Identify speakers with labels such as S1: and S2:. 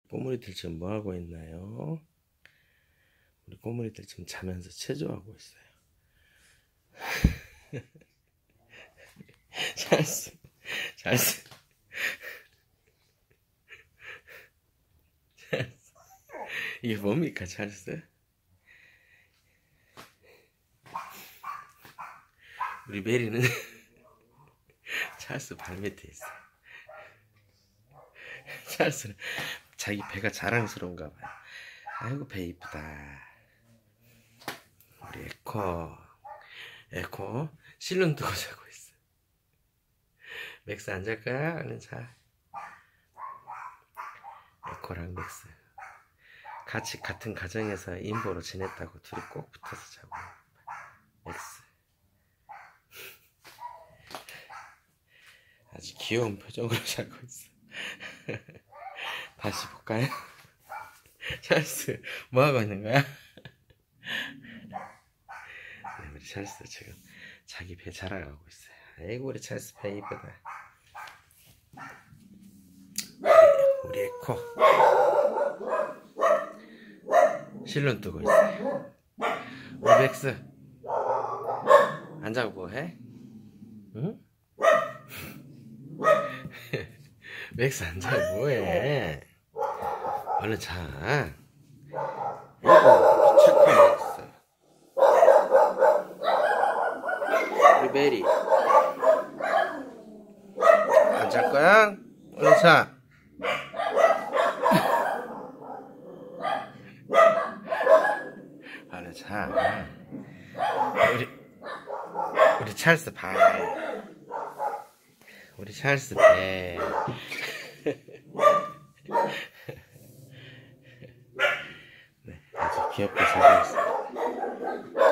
S1: 꼬물이들 지금 뭐 하고 있나요? 우리 꼬물이들 지금 자면서 체조하고 있어요. 찰스, 찰스, 찰스. 이게 뭡니까, 찰스? 우리 메리는 찰스 발 밑에 있어. 찰스는 자기 배가 자랑스러운가 봐요. 아이고, 배 이쁘다. 우리 에코 실눈 뜨고 자고 있어. 맥스 안 잘 거야? 얼른 자. 에코랑 맥스 같이 같은 가정에서 인보로 지냈다고 둘이 꼭 붙어서 자고. 맥스 아주 귀여운 표정으로 자고 있어. 다시 볼까요? 찰스 뭐 하고 있는 거야? 네, 우리 찰스 지금 자기 배 자랑하고 있어요. 아이고, 우리 찰스 배 이쁘다. 우리 에코 실눈 뜨고 있어요. 우리 맥스 안 자고 뭐 해? 응? 맥스 안 자고 뭐 해? 얼른 자. 아이고, 착한 맥스. 우리 메리 안 잘 거야? 얼른 자. 얼른 자. 우리 찰스 발. 우리 찰스 배. 네, 아주 귀엽게 자고 있습니다.